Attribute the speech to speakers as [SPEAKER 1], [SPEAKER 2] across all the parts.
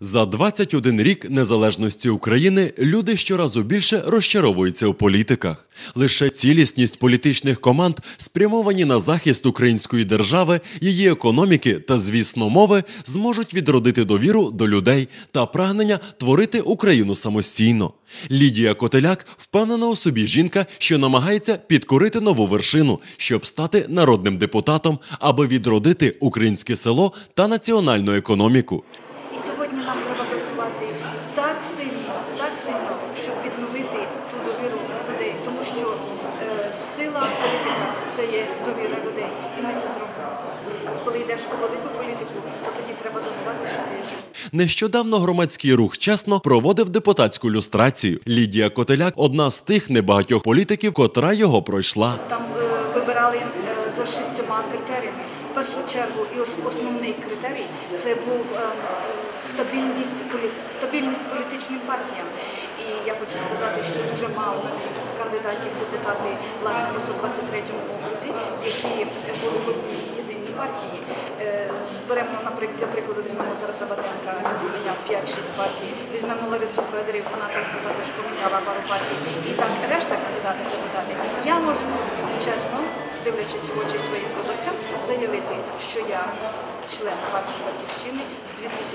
[SPEAKER 1] За 21 рік незалежності України люди щоразу більше розчаровуються у політиках. Лише цілісність політичних команд, спрямовані на захист української держави, її економіки та, звісно, мови, зможуть відродити довіру до людей та прагнення творити Україну самостійно. Лідія Котеляк – впевнена у собі жінка, що намагається підкорити нову вершину, щоб стати народним депутатом, аби відродити українське село та національну економіку.
[SPEAKER 2] І сьогодні нам треба працювати так сильно, щоб відновити ту довіру людей. Тому що сила політика – це є довіра людей. І ми це зробимо. Коли йдеш у велику політику, то тоді треба забувати, що ти жив.
[SPEAKER 1] Нещодавно громадський рух «Чесно» проводив депутатську люстрацію. Лідія Котеляк – одна з тих небагатьох політиків, котра його пройшла.
[SPEAKER 2] Там вибирали за 6 критеріями. В першу чергу і основний критерій – це був стабільність політичним партіям. І я хочу сказати, що дуже мало кандидатів в депутати, власне, по 123-му окрузі, які були в одній єдиній партії. Беремо, наприклад, для прикладу, візьмемо Тараса Батенка, він поміняв 5-6 партій, візьмемо Ларису Федорів, вона також поміняла пару партій. І так, решта кандидатів в депутати. Я можу чесно, дивлячись в очі своїм виборцям, заявити, що я член партії «Батьківщини» з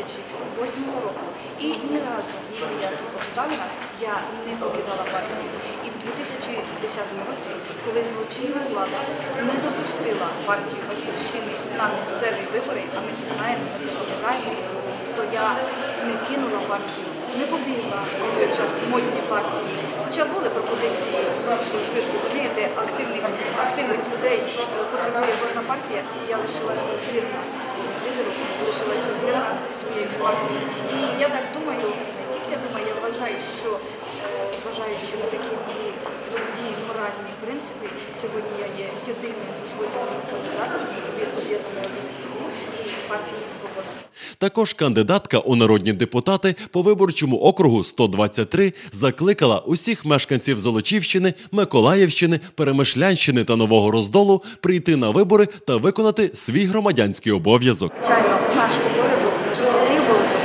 [SPEAKER 2] 2008 року. І ні разу, ні в ніяких обставинах я не покидала партію. І в 2010 році, коли злочинна влада не допустила партію «Батьківщини» на місцеві вибори, а ми це знаємо, ми це пам'ятаємо, то я не кинула партію, не побігла у той час модні партії. Хоча були пропозиції, що ви ж розумієте, активних людей потребує кожна партія, і я лишилася вірна своєму лідеру, лишилася вірна своєї партії. І я так думаю, не тільки я думаю, я вважаю, що зважаючи на такі мої тверді моральні принципи, сьогодні я є єдиним узгодженим кандидатом від об'єднаної опозиції і партії «Свобода».
[SPEAKER 1] Також кандидатка у народні депутати по виборчому округу 123 закликала усіх мешканців Золочівщини, Миколаївщини, Перемишлянщини та Нового Роздолу прийти на вибори та виконати свій громадянський обов'язок.
[SPEAKER 2] Звичайно, наш обов'язок, наш святий обов'язок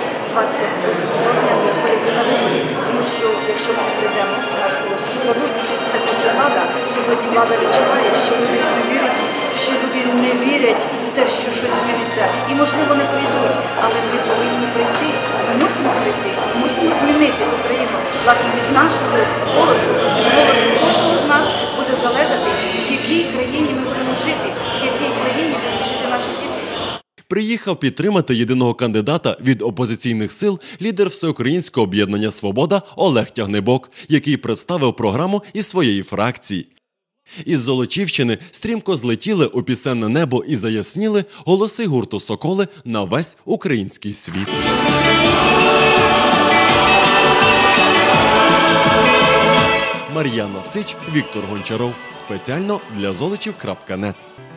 [SPEAKER 2] 28 жовтня вийти на вибори, тому що якщо ми прийдемо, наш голос складуть, це хоче влада. Сьогодні влада відчуває, що люди зневірені, що люди не вірять в те, що щось зміниться. І, можливо, не прийдуть, але ми повинні прийти, ми мусимо прийти, мусимо змінити Україну. Власне, від нашого голосу, від голосу кожного з нас буде залежати, в якій країні ми будемо жити, в якій країні будуть жити наші діти.
[SPEAKER 1] Приїхав підтримати єдиного кандидата від опозиційних сил лідер Всеукраїнського об'єднання «Свобода» Олег Тягнебок, який представив програму із своєї фракції. Із Золочівщини стрімко злетіли у пісенне небо і заясніли голоси гурту «Соколи» на весь український світ. Мар'яна Сич, Віктор Гончаров. Спеціально для Золочів.нет.